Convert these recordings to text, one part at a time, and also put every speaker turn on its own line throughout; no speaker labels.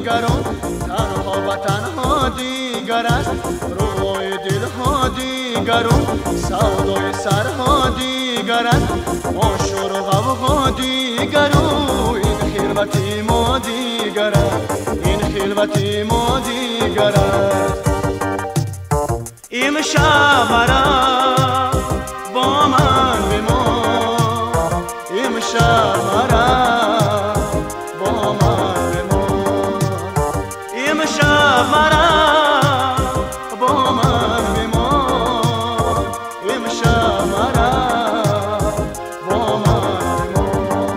دیگران تنها و تنها دیگر است. روی دلها دیگران سودای سرها دیگر است. آشور و غوغا دیگران این خلوتی ما دیگر است. این خلوتی ما دیگر است. امشب مرا با من بمان، امشب مرا با من بمان، امشب مرا با من بمان، امشب مرا با من بمان.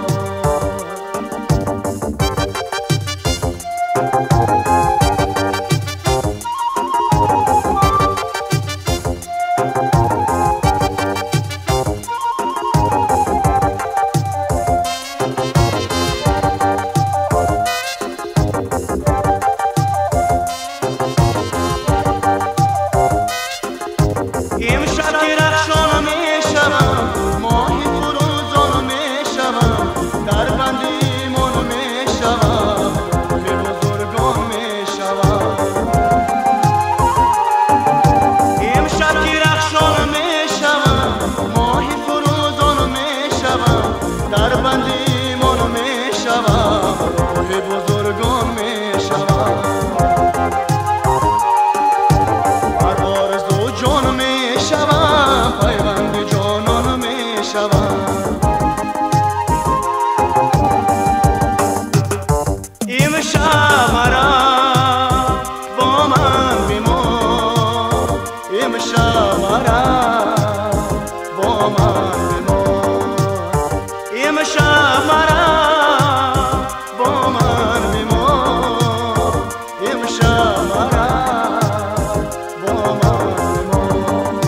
امشب که رخشان می شوم ماهی فروزان می شوم در بندیمون می شوم که بزرگان می شوم. امشب که رخشان می شوم ماهی فروزان می شوم در بندیمون می شوم که بزرگان می شوم. پیوند جانان می شوم. امشب مرا با من بمان، امشب مرا با من بمان، امشب مرا با من بمان، امشب مرا با من بمان.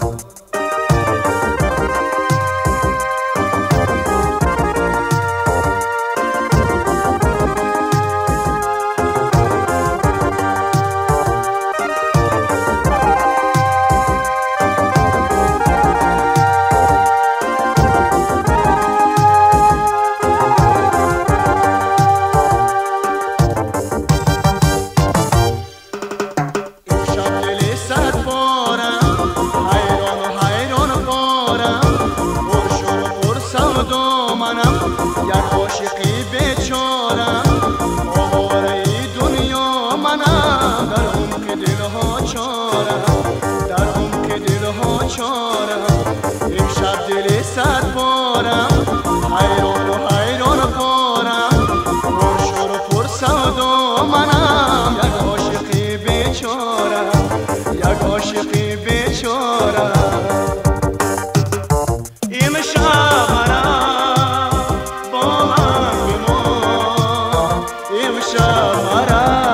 یک عاشقی بیچارم آواره دنیا منم در عمق دلها چارم، در عمق دلها چارم. امشب دل صد بارم حیران و حیران پارم پرشور و پرسودا منم یک عاشقی بیچارم، یک عاشقی بیچارم. امشب مرا با من بمان، امشب مرا